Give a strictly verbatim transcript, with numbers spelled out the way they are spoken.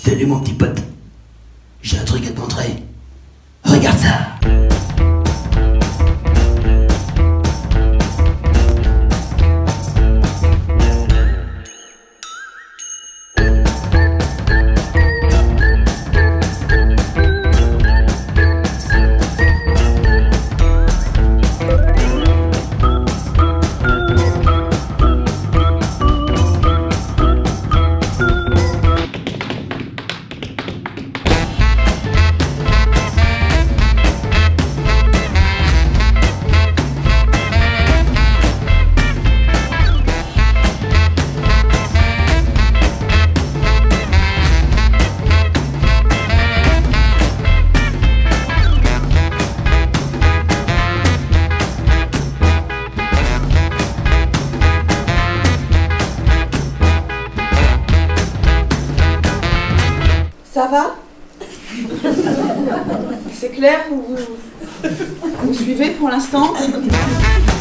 Salut mon petit pote. J'ai un truc à te montrer. Regarde ça. Ça va? C'est clair? Vous, vous, vous suivez pour l'instant?